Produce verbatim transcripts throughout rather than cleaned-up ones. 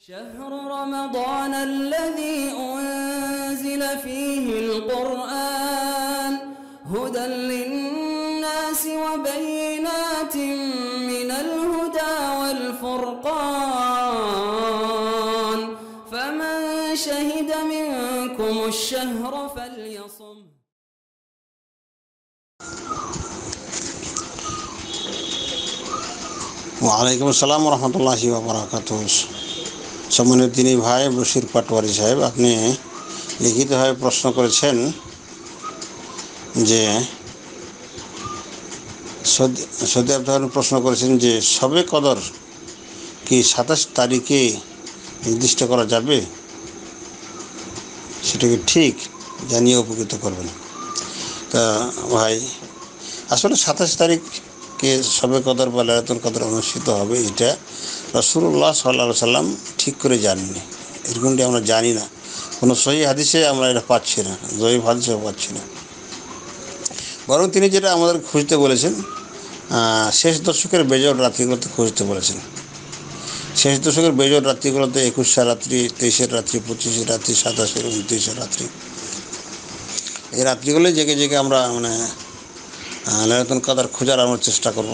شهر رمضان الذي أنزل فيه القرآن هدى للناس وبينات من الهدى والفرقان فمن شهد منكم الشهر فليصم. ওয়ালাইকুম আসসালাম রহমতুল্লাহি ওয়া বারাকাতুহু। সম্মানিত তিনি ভাই বশির পাটোয়ারি সাহেব, আপনি লিখিতভাবে প্রশ্ন করেছেন যে সৌদি আরব থেকে প্রশ্ন করেছেন যে শবে কদর কি সাতাশ তারিখে নির্দিষ্ট করা যাবে, সেটা কি ঠিক জানিয়ে উপকৃত করবেন। তা ভাই, আসলে সাতাশ তারিখকে শবে কদর বা লাইলাতুল কদর অনুষ্ঠিত হবে, এটা রাসূলুল্লাহ সাল্লাল্লাহু আলাইহি সাল্লাম ঠিক করে জানেননি। এরকমটি আমরা জানি না, কোনো সহিহ হাদিসে আমরা এটা পাচ্ছি না, জয়ীফ হাদিসেও পাচ্ছি না। বরং তিনি যেটা আমাদের খুঁজতে বলেছেন, শেষ দশকের বেজোড় রাত্রিগুলোতে খুঁজতে বলেছেন। শেষ দশকের বেজোড় রাত্রিগুলোতে একুশের রাত্রি, তেইশের রাত্রি, পঁচিশের রাত্রি, সাতাশের উনত্রিশের রাত্রি, এই রাত্রিগুলোই জেগে জেগে আমরা মানে লাইলাতুল কদর খোঁজার আমরা চেষ্টা করব।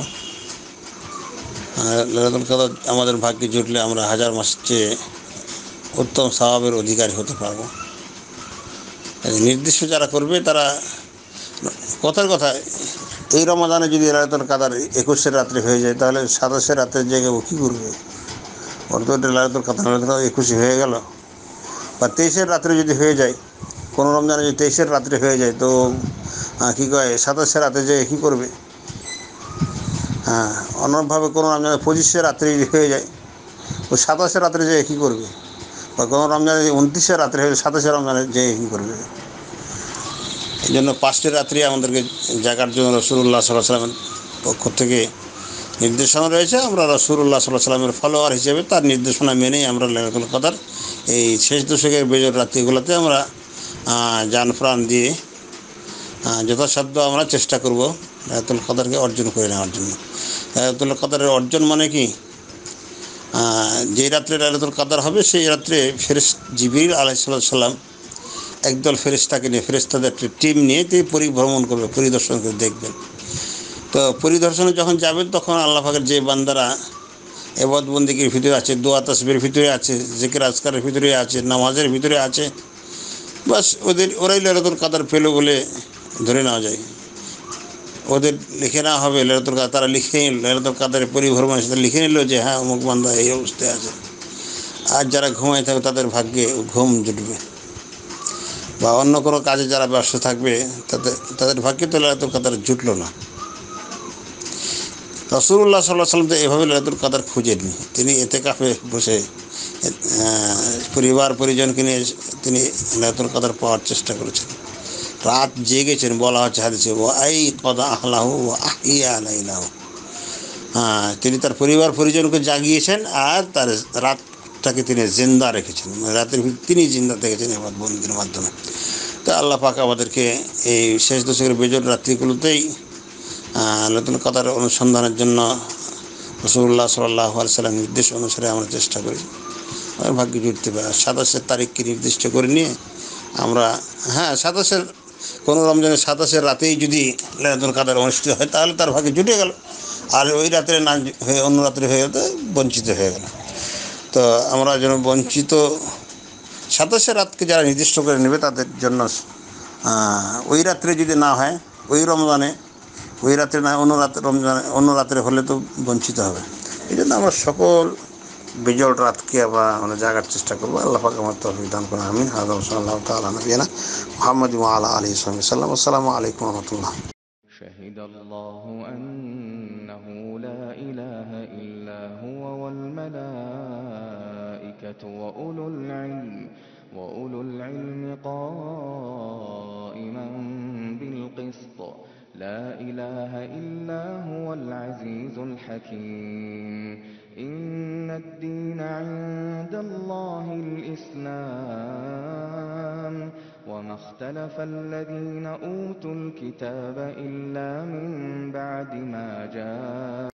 লাইলাতুল কদর আমাদের ভাগ্যে জুটলে আমরা হাজার মাসের চেয়ে উত্তম সওয়াবের অধিকারী হতে পারব। নির্দিষ্ট যারা করবে তারা, কথার কথা, এই রমাদানে যদি লাইলাতুল কদর একুশের রাত্রে হয়ে যায়, তাহলে সাতাশের রাত্রে জেগে ও কী করবে? অর্থাৎ লাইলাতুল কদর একুশে হয়ে গেল। বা তেইশের রাত্রে যদি হয়ে যায়, কোনো রমজানে যদি তেইশের রাত্রে হয়ে যায়, তো কী কয় সাতাশের রাতে যে কী করবে? হ্যাঁ, অন্যভাবে কোনো রমজানে পঁচিশের রাত্রে যদি হয়ে যায়, তো সাতাশের রাত্রে যে কী করবে? বা কোনো রমজানে উনত্রিশের রাত্রে হয়ে সাতাশের রমজানে যে কী করবে? এই জন্য পাঁচটি রাত্রি আমাদেরকে জাগার জন্য রাসূলুল্লাহ সাল্লাল্লাহু আলাইহি সাল্লামের পক্ষ থেকে নির্দেশনা রয়েছে। আমরা রাসূলুল্লাহ সাল্লাল্লাহু আলাইহি সাল্লামের ফলোয়ার হিসেবে তার নির্দেশনা মেনেই আমরা লাইলাতুল কদর এই শেষ দশকের বেজোড় রাত্রিগুলোতে আমরা জান প্রাণ দিয়ে যথাসাধ্য আমরা চেষ্টা করব লাইলাতুল কদরকে অর্জন করে নেওয়ার জন্য। লাইলাতুল কদরের অর্জন মানে কি? যেই রাত্রে লাইলাতুল কদর হবে সেই রাত্রে ফেরেশতা জিবরিল আলাইহিস সালাম একদল ফেরেশতাকে নিয়ে, ফেরেশতাদের একটা টিম নিয়ে তিনি পরিভ্রমণ করবে, পরিদর্শন করে দেখবেন। তো পরিদর্শনে যখন যাবেন, তখন আল্লাহ পাকের যে বান্দারা ইবাদত বন্দেগীর ভিতরে আছে, দোয়া তাসবিহের ভিতরে আছে, জিকির আজকারের ভিতরে আছে, নামাজের ভিতরে আছে, বাস ওদের ওরাই লাইলাতুল কদর পেল বলে ধরে নেওয়া যায়। ওদের লিখে নেওয়া হবে লাইলাতুল কদর, তারা লিখে লাইলাতুল কদরের পরিভ্রমণ সাথে লিখে নিল যে হ্যাঁ অমুক বান্দা এই অবস্থায় আছে। আর যারা ঘুমায় থাকবে তাদের ভাগ্যে ঘুম জুটবে, বা অন্য কোনো কাজে যারা ব্যস্ত থাকবে তাদের তাদের ভাগ্যে তো লাইলাতুল কদর জুটলো না। রাসূলুল্লাহ সাল্লাল্লাহু আলাইহি সাল্লাম তো এভাবে লাইলাতুল কদর খুঁজেননি। তিনি ইতিকাফে বসে পরিবার পরিজনকে নিয়ে তিনি লাইলাতুল কদর পাওয়ার চেষ্টা করেছেন, রাত জেগেছেন। বলা হচ্ছে হাদিসে, ও আই কদা আহলাহু ওয়া আহিয়া লাইলাহু। হ্যাঁ, তিনি তার পরিবার পরিজনকে জাগিয়েছেন আর তার রাতটাকে তিনি জিন্দা রেখেছেন, রাতের তিনি জিন্দা থেকেছেন ইবাদত বন্দেগীর মাধ্যমে। তো আল্লাহ পাক আমাদেরকে এই শেষ দশকের বেজোড় রাত্রিগুলোতেই লাইলাতুল কদর অনুসন্ধানের জন্য রাসূলুল্লাহ সাল্লাল্লাহু আলাইহি সাল্লাম নির্দেশ অনুসারে আমরা চেষ্টা করি, আমার ভাগ্যে জুটতে পারে। সাতাশের তারিখকে নির্দিষ্ট করে নিয়ে আমরা, হ্যাঁ, সাতাশের কোনো রমজানের সাতাশের রাতেই যদি লাইলাতুল কদর অনুষ্ঠিত হয়, তাহলে তার ভাগ্যে জুটে গেল। আর ওই রাত্রে না হয়ে অন্য রাত্রে হয়ে গেলে বঞ্চিত হয়ে গেল। তো আমরা যেন বঞ্চিত, সাতাশের রাতকে যারা নির্দিষ্ট করে নেবে তাদের জন্য ওই রাত্রে যদি না হয়, ওই রমজানে ওই রাত্রে না অন্য রাত্রে, রমজানে অন্য রাত্রে হলে তো বঞ্চিত হবে। এই জন্য আমরা সকল বেজোড় রাতকে আবার আমরা জাগার চেষ্টা করবো। আল্লাহ পাক আমার তৌফিক দান করুন, আমিন। হাযা সাল্লাল্লাহু তাআলা নবিয়ানা মুহাম্মদ ওয়া আলা আলিহি ওয়া সাল্লাম। আসসালামু আলাইকুম ওয়া রাহমাতুল্লাহ। শাহিদাল্লাহু আন্নাহু লা ইলাহা ইল্লা হুয়া ওয়াল মালাঈকাতু ওয়া উলুল ইলম ওয়া উলুল ইলমি কাঈমান বিল কিসত লা ইলাহা ইল্লা হুয়াল আজিজুল হাকীম। ইন্নাদ দীনা ইনদাল্লাহিল ইসলাম وما اختلف الذين أوتوا الكتاب إلا من بعد ما جاء